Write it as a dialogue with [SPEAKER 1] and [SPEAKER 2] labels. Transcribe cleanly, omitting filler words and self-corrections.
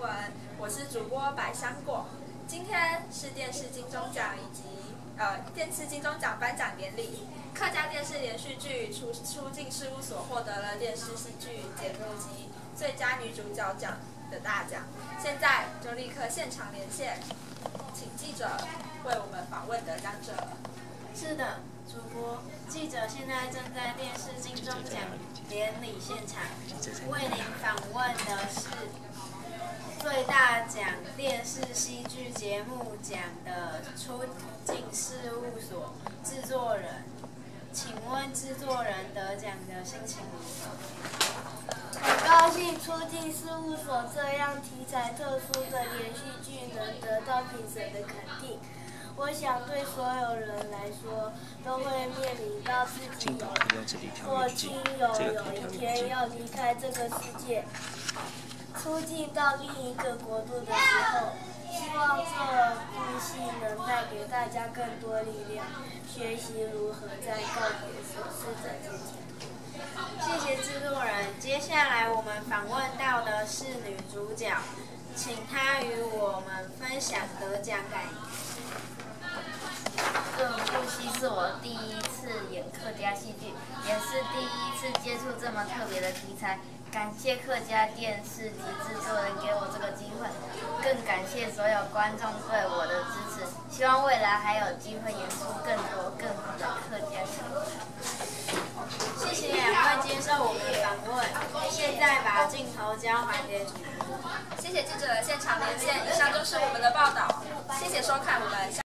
[SPEAKER 1] 闻，我是主播百香果。今天是电视金钟奖以及电视金钟奖颁奖典礼，客家电视连续剧出境事务所获得了电视戏剧节目及最佳女主角奖的大奖。现在就立刻现场连线，请记者为我们访问得奖者。
[SPEAKER 2] 是的，主播记者现在正在电视金钟奖典礼现场，为您访问的是最大奖电视戏剧节目奖的出境事务所制作人，请问制作人得奖的心情如何？
[SPEAKER 3] 很高兴出境事务所这样题材特殊的连续剧能得到评审的肯定。我想对所有人来说，都会面临到自己或亲友有一天要离开这个世界，出境到另一个国度的时候，希望这部戏能带给大家更多力量，学习如何在告别所逝者之前。
[SPEAKER 2] 谢谢制作人。接下来我们访问到的是女主角，请她与我们分享得奖感言。
[SPEAKER 4] 这部戏是我第一次演客家戏剧，也是第一次接触这么特别的题材。感谢客家电视及制作人给我这个机会，更感谢所有观众对我的支持。希望未来还有机会演出更多更好的客家戏。
[SPEAKER 2] 谢谢两位接受我们的访问，现在把镜头交还给主播。
[SPEAKER 1] 谢谢记者的现场连线，以上就是我们的报道。谢谢收看，我们下。